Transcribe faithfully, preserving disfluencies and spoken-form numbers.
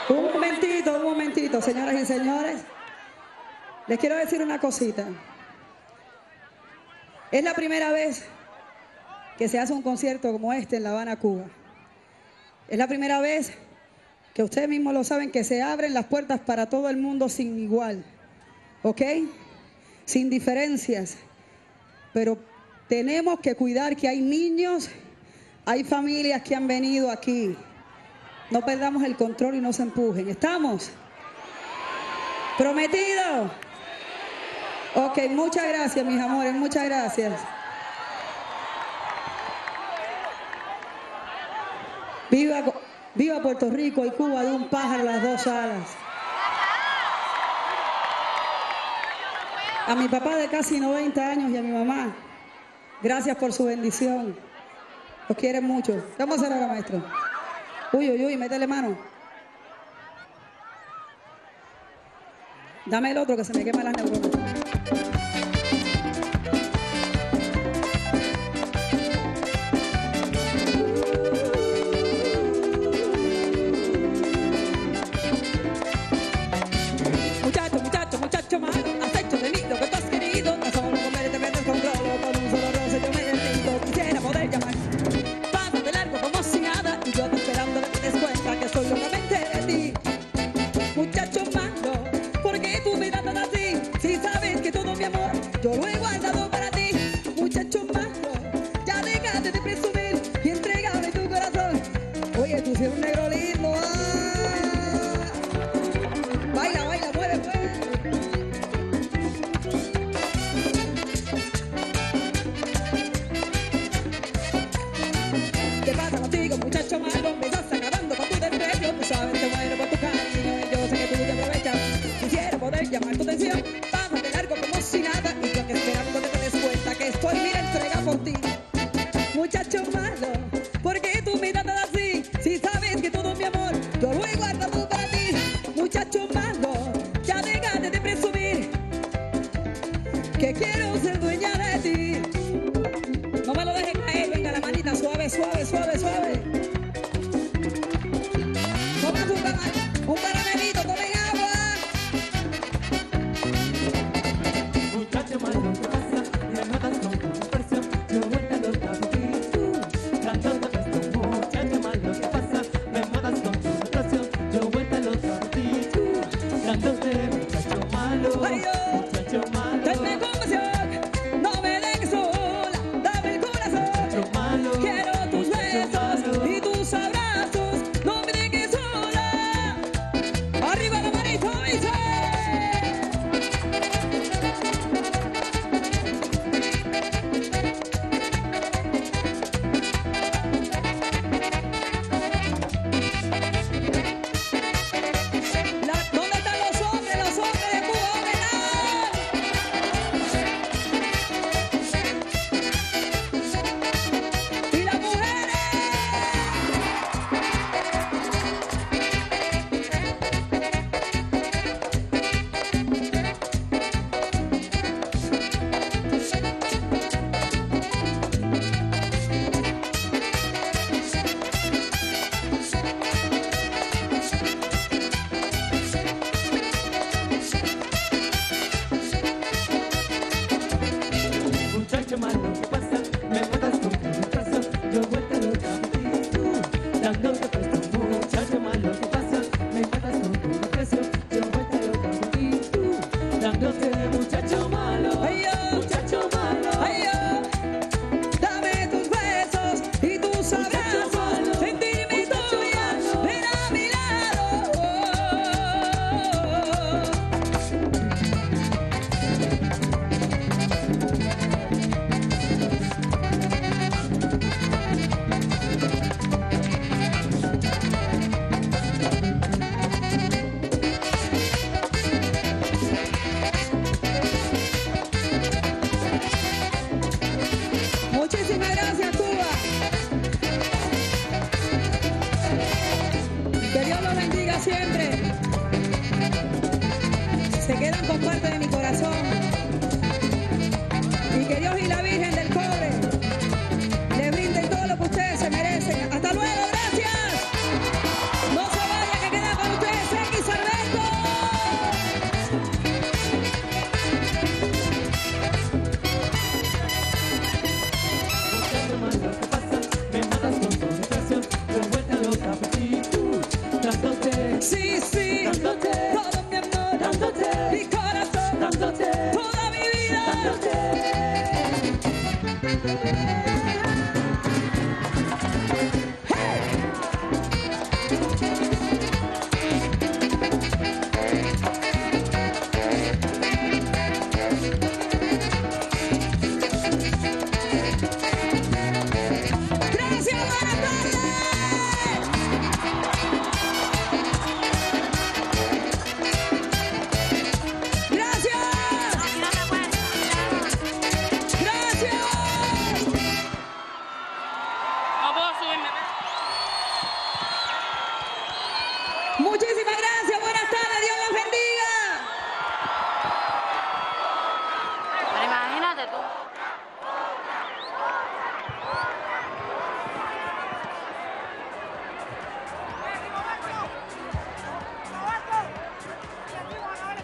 Un momentito, un momentito, señoras y señores. Les quiero decir una cosita. Es la primera vez que se hace un concierto como este en La Habana, Cuba. Es la primera vez que ustedes mismos lo saben, que se abren las puertas para todo el mundo sin igual, ¿ok? Sin diferencias. Pero tenemos que cuidar que hay niños, hay familias que han venido aquí. No perdamos el control y no se empujen. ¿Estamos? ¿Prometido? Ok, muchas gracias, mis amores, muchas gracias. Viva, viva Puerto Rico y Cuba de un pájaro las dos alas. A mi papá de casi noventa años y a mi mamá, gracias por su bendición. Los quieren mucho. Vamos a hacer ahora, maestro. Uy, uy, uy, métele mano. Dame el otro que se me queman las neuronas. Muchacho, muchacho, muchacho malo, has hecho de mí lo que tú has querido. No solo comer te metes con gloro, con un solo roce yo me derrito. Quisiera poder llamar. Pasa de largo como si nada y yo te esperando que te des cuenta que soy locamente de ti. Muchacho malo, ¿por qué tú me tratas así? Si sabes que todo mi amor yo lo he guardado para ti. Muchacho malo, ya déjate de presumir y entrégame tu corazón. Oye, tú si eres un negro lindo. ¡Ah! Baila, baila, mueve, mueve. ¿Qué pasa contigo, muchacho malo? Me estás acabando con tu desprecio. Tú sabes que muero por tu cariño y yo sé que tú te aprovechas. Quisiera poder llamar tu atención. Vamos de largo como si nada y yo aquí esperando que te des cuenta que estoy, mira, entrega por ti. Muchacho malo, ¿por qué tú me tratas así? Si sabes que todo mi amor yo lo he guardado para ti. Muchacho malo, ya déjate de presumir que quiero ser dueña de ti. No me lo dejes caer, venga la manita, suave, suave, suave, suave. Tomen un, cara- un caramelito, tomen agua. Muchacho malo, ¿qué pasa? Me matas con tu presión. Yo vuelta loca por ti, tú, dándote esto. Muchacho malo, ¿qué pasa? Me matas con tu presión. Yo vuelta loca por ti, tú, dándote. Muchacho malo, Ay, yo. muchacho malo, Denme compasión, no me dejes sola, dame el corazón. muchacho malo, Quiero tus muchacho besos malo. y tus abrazos, no me dejes sola. Arriba la manito, dice. La- ¿Dónde están los hombres, los hombres de Cuba? ¡Hombres! ¡Y las mujeres! Muchacho malo, ¿qué pasa? Me matas con tu presión. Yo vuelta loca por ti, tú, dándote presto. Muchacho malo, ¿qué pasa? Me matas con tu presión. Yo vuelta loca por ti, tú, dándote. Muchacho malo, Ay, yo. muchacho malo. ¡Ay, yo! Dame tus besos y tus abrazos, sentirme tuya, ven a mi lado. Muchísimas gracias, Cuba. Que Dios los bendiga siempre. Se quedan con parte de mi corazón. Y que Dios y la Virgen del Cobre les brinden todo lo que ustedes se merecen. Hasta luego, gracias. No se vayan, que quedan con ustedes. Sí, sí, dándote, todo mi amor, dándote, mi corazón, dándote, toda mi vida. dándote.